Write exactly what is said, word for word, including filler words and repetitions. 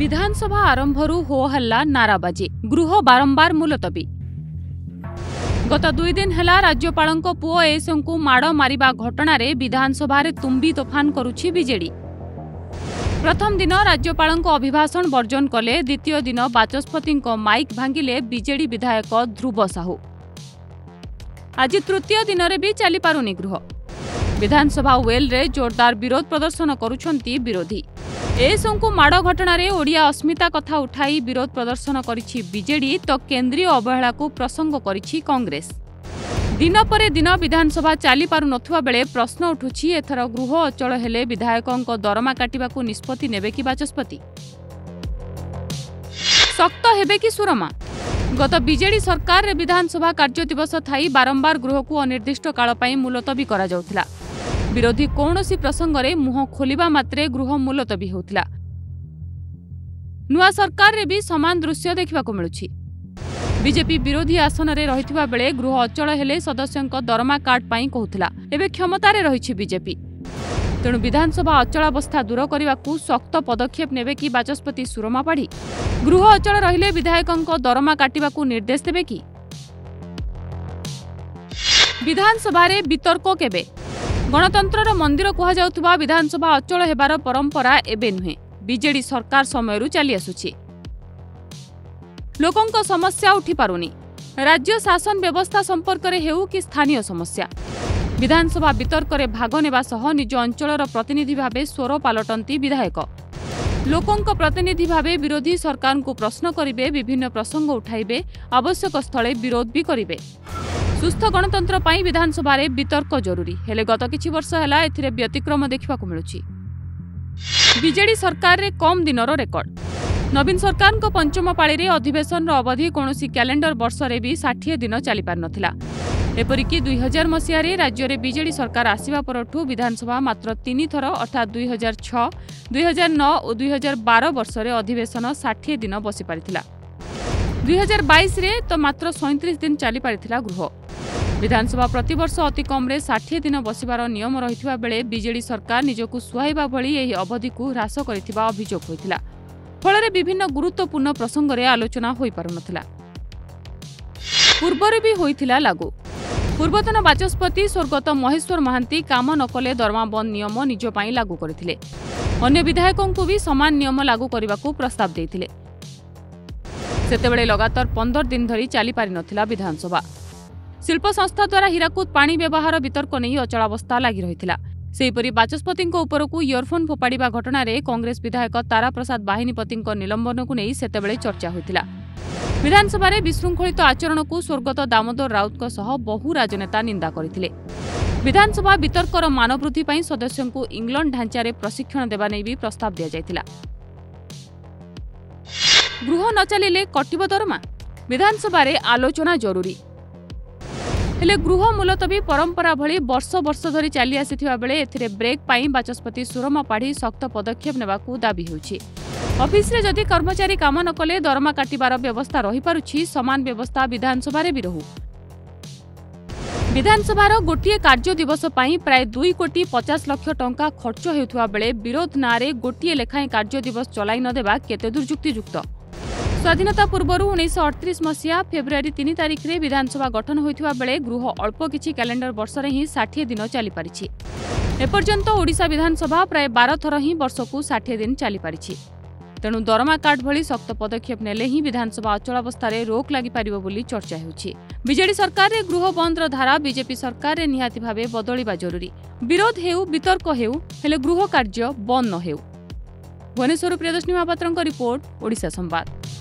विधानसभा आरंभरू हो हल्ला नाराबाजी गृह बारंबार मुलतवी। गत दुई दिन हेला राज्यपालंक पुओ एसंकु माड़ मारिबा घटनारे विधानसभा रे तुम्बी तोफान करुछि बीजेडी। प्रथम दिन राज्यपालंक अभिभाषण वर्जन कले, द्वितीय दिन बाचस्पतिंक माइक भांगिले बीजेडी विधायक ध्रुव साहू। आज तृतीय दिन रे भी चली पारुनी गृह। विधानसभा वेल रे जोरदार विरोध प्रदर्शन करुछंती विरोधी। एसंकु माड़ घटनारे ओडिया अस्मिता कथा उठाई विरोध प्रदर्शन करिछि बीजेडी, तो केंद्रीय अवहेला को प्रसंग करिछि कांग्रेस। दिन पर दिन विधानसभा चली पारु नथुवा बेले प्रश्न उठुछि, एथर गृह अचल हेले विधायकंक दरमा काटिबाकू निष्पत्ति नेबे कि बाचस्पति? सक्त हेबे कि सुरमा? गत बीजेडी सरकार रे विधानसभा कार्य दिवस थाई बारंबार गृह को अनिर्दिष्ट काल पई मुलतवी करा जाउथिला। विरोधी कौनसी प्रसंगरे मुह खोलिबा मात्रे गृह मुलतवी होउथिला। नुआ सरकार रे भी समान दृश्य देखिबा को मिलुछि। बीजेपी विरोधी आसन रे रहिथिबा बेले गृह अचल हेले सदस्यंक दरमा कार्ड पई कहउथिला। एबे क्षमता रे रहिछि बीजेपी। तेणु विधानसभा अचलावस्था दूर करने सख्त पदक्षेप नेबे कि बाचस्पति सुरमा पाढ़ी? गृह अचल रहिले विधायकंक दरमा काटिबाकू निर्देश देबे कि? विधानसभा रे वितर्क केबे? गणतंत्रर मंदिर कहा जाउथबा विधानसभा अचल हेबार परंपरा एबे नुहे, बीजेडी सरकार समयरु चली आसुछि। लोकंक समस्या उठी पारुनी। राज्य शासन व्यवस्था संपर्क रे हेउ कि स्थानीय समस्या। विधानसभा वितर्क रे भाग नेबा सह निज अंचलर प्रतिनिधि भावे स्वर पालटंती विधायक। लोकंक प्रतिनिधि भावे विरोधी सरकार को प्रश्न करिवे, विभिन्न प्रसंग उठाइबे, आवश्यक स्थले विरोध भी करिवे। सुस्थ गणतंत्र पाई विधानसभा रे वितर्क जरूरी, हेले गत किछि वर्ष हेला एथिरे व्यतिक्रम देखिबा को मिलुछि। बीजेडी सरकार रे कम दिनर रेकर्ड। नवीन सरकार को पंचम पाली रे अधिवेशन अवधि कौनसी कैलेंडर वर्ष रे भी साठ दिन चली पार नथिला। एपरिकी दुई हजार मसीह राज्य में बीजेडी सरकार आसिबा परठू विधानसभा मात्र तीन थर अर्थात दुई हजार छह, दुई हजार नौ और दुई हजार बारह वर्ष रे अधिवेशन साठ दिन बसी पारिथिला। दुई हजार बाईस रे तो मात्र सैंतीस दिन चली पारिथिला गृह। विधानसभा प्रति वर्ष अति कम रे साठ दिन बसिबार नियम रहिथिबा बेले बीजेडी सरकार निजकू सुहाइबा भली एही अवधि को ह्रास करिथिबा अभियोग होइथिला। फଳରେ विभिन्न गुरुत्वपूर्ण प्रसंग रे आलोचना होई पारु नथिला। पूर्वरे भी होइथिला लागू। पूर्वतन बाचस्पति स्वर्गत महेश्वर महांती काम नकले दरमा बंद नियम निज पाई लागू करथिले। अन्य विधायकों को भी समान नियम लागू करबाकू प्रस्ताव देथिले। सेतेबेले लगातार पंद्रह दिन धरी चली पारि नथिला विधानसभा। शिल्प संस्था द्वारा हीराकुद पानी व्यवहार वितर्क नहीं अचलावस्था लागि रहिथिला। सेहीपरि बाचस्पति उपरकू इयरफोन फोपाड़ा घटना रे कांग्रेस विधायक तारा प्रसाद बाहिनीपति निलंबन को नहीं सेतेबेले चर्चा होइथिला। विधानसभा रे विशृंखलित आचरण को स्वर्गत दामोदर राउत सह बहु राजनेता निंदा करथिले। विधानसभा वितर्कर मान वृद्धि पई सदस्यों को इंग्लैंड ढांचा रे प्रशिक्षण देबा नै भी प्रस्ताव दिया जायतिला। गृह न चलिले कटिब दरमा? विधानसभा रे आलोचना जरूरी, हेले गृह मुलतवी परंपरा भली वर्ष वर्ष धरी चली आसिथिबा बेले एथिरे ब्रेक पाई बाचस्पति सुरमा पाढ़ी सख्त पदक्षेप नेबाकू दाबी होउछि। ऑफिस रे जदि कर्मचारी काम न कले दरमा काटिबार व्यवस्था रही पारुछि, समान व्यवस्था विधानसभा रे भी रहू। विधानसभार गोटिए कार्य दिवस पाई प्राय दुई कोटी पचास लाख टंका खर्च हेउथुवा बेले विरोध नारे गोटिए लेखाएं कार्य दिवस चलाई न देबा केते दूर युक्तियुक्त? स्वाधीनता पूर्व उन्नीस अड़तीस मसीहा फेब्रुआरी तीन तारिख रे विधानसभा गठन होइथिबा बेले गृह अल्प किछि कैलेंडर वर्ष रे ही साठ दिन चली पारिछि। एपर्यंत ओडिशा विधानसभा प्राय बारह थर ही वर्ष को साठ दिन चली पारिछि। तेणु दरमा कार्ड भली सख्त पदक्षेप नेले ही विधानसभा अचलावस्था रे रोक लागि पारिबो बोली चर्चा हेउछि। बीजेडी सरकार रे गृह बंदर धारा बीजेपी सरकार रे निहाती भावे बदलिबा जरूरी। विरोध हेउ वितर्क हेउ, हेले गृह कार्य बंद न हेउ। भुवनेश्वर प्रियदर्शनी महापात्रଙ୍କ रिपोर्ट, ओडिशा संवाद।